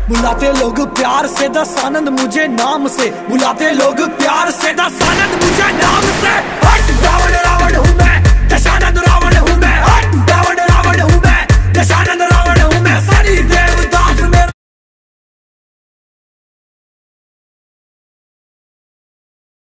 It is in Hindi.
बुलाते लोग प्यार से दस आनंद मुझे नाम से, बुलाते लोग प्यार से दस